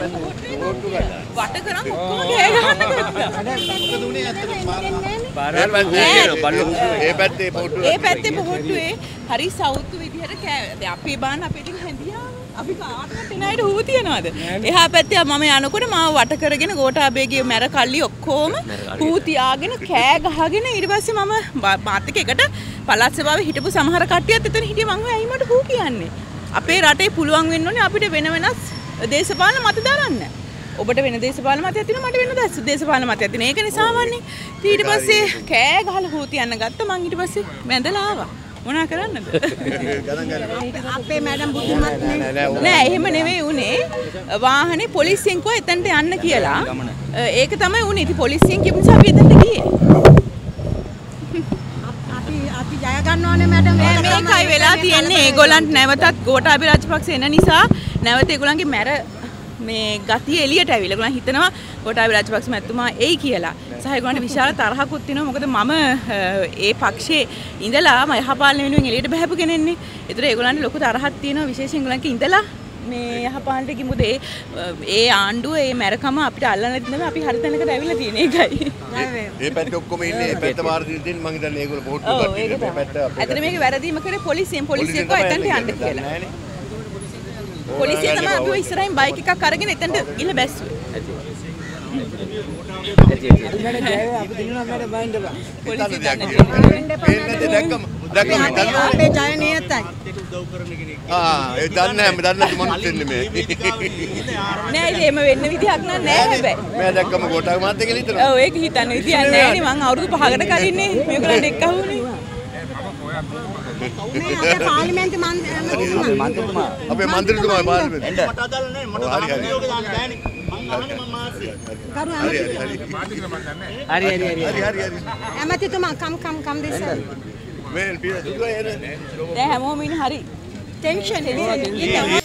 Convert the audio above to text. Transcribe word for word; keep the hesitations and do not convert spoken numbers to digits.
වට කරන් ඔක්කොම ගේ ගන්න ගත්තා. මොකද උනේ ඇත්තටම පාරවල් ඒ පැත්තේ පොට්ටුවේ ඒ පැත්තේ පොට්ටුවේ හරි සවුතු විදිහට දැන් අපේ බාන්න අපේ ඉතින් හැදියා අපි කාටවත් එනයිට හූ තියනවාද? එහා පැත්තේ මම යනකොට මාව වට කරගෙන ගෝඨාභයගේ මැර කල්ලි ඔක්කොම හූ තියාගෙන කෑ ගහගෙන ඊට පස්සේ මම මාත් එක්ක එකට පළාත් සභාවේ හිටපු සමහර කට්ටියත් එතන හිටියේ මං ඇයි මට හූ කියන්නේ? අපේ රටේ පුළුවන් වෙන්න ඕනේ අපිට වෙන වෙනස් දේශපාලන මත දරන්න. ඔබට වෙන දේශපාලන මතයක් තියෙනවා මට වෙන දේශපාලන මතයක් තියෙනවා. ඒක නිසාවන්නේ. ඊට පස්සේ කෑ ගහලා හූ තියන්න ගත්තා මං ඊට පස්සේ වැඳලා ආවා. මොනා කරන්නද? අපේ මැඩම් බුද්ධිමත් නෑ එහෙම නෙවෙයි උනේ. වාහනේ පොලිසියෙන් කෝ එතනට යන්න කියලා. ඒක තමයි උනේ. ඉතින් පොලිසියෙන් කියපු නිසා අපි එතනට ගියේ. අපි අපි ජය ගන්න ඕනේ මැඩම්. මේකයි වෙලා තියෙන්නේ. ඒගොල්ලන්ට නැවතත් ගෝඨාභය රාජපක්ෂ එන නිසා නැවත ඒගොල්ලන්ගේ මැර මේ ගතිය එළියට ඇවිල්ලා. ඒගොල්ලන් හිතනවා ගෝඨාභය රාජපක්ෂ මැතිතුමා එයි කියලා. සහ ඒගොල්ලන්ට විශාල තරහකුත් තියෙනවා. මොකද මම ඒ පක්ෂයේ ඉඳලා මම යහපාලන වෙනුවෙන් එළියට බහැපු කෙනෙක්නේ. ඒතර ඒගොල්ලන්ට ලොකු තරහක් තියෙනවා විශේෂයෙන් ඒගොල්ලන්ගේ ඉඳලා මේ යහපාලනට කිමුද ඒ ඒ ආණ්ඩුව ඒ මැරකම අපිට අල්ලන්න දෙන්න අපි හරි තැනකට ඇවිල්ලා තියෙන එකයි. මේ පැත්ත ඔක්කොම ඉන්නේ මේ පැත්ත වාර දින මම හිතන්නේ ඒගොල්ලෝ පොට්ටු කට්ටිය මේ පැත්ත අපේ. ඇත්තට මේක වැරදීම කරේ පොලිසියෙන් පොලිසිය කෝ එතනට යන්න කියලා. පොලිසිය තමයි අපිව ඉස්සරහින් බයික් එකක් අරගෙන එතනට ගිහින් බැස්සුවේ. අපි දිනනවා මට බයින්ද බා. පොලිසිය දැක්කම දැක්කම අපේ ජය නියතයි. ආ ඒ දන්නේ නැහැ මම දන්නේ මොනවද ඉන්නේ මේ. නෑ ඒක එහෙම වෙන්න විදිහක් නෑ හැබැයි. මම දැක්කම ගෝඨාභය මාත් එක්ක හිටනවා. ඔව් ඒක හිතන්න විදියක් නෑනේ මං අවුරුදු පහකට කලින්නේ මේගොල්ලන්ට එක්කහුනේ. මේ අපේ පාර්ලිමේන්තු මන්ත්‍රීතුමා අපේ මන්ත්‍රීතුමා පාර්ලිමේන්තු. මට අදාළ නැහැ මට හරි හරි. අභියෝග දාන්න බෑනේ. මං අහන්නේ මම මාසි. කරු හරි හරි හරි. හරි හරි හරි. හරි හරි හරි. ඇමතිතුමා කම් කම් කම් දෙස. මේ පිය දුක එන. දැන් හැමෝම ඉන්නේ හරි ටෙන්ෂන් එකේ.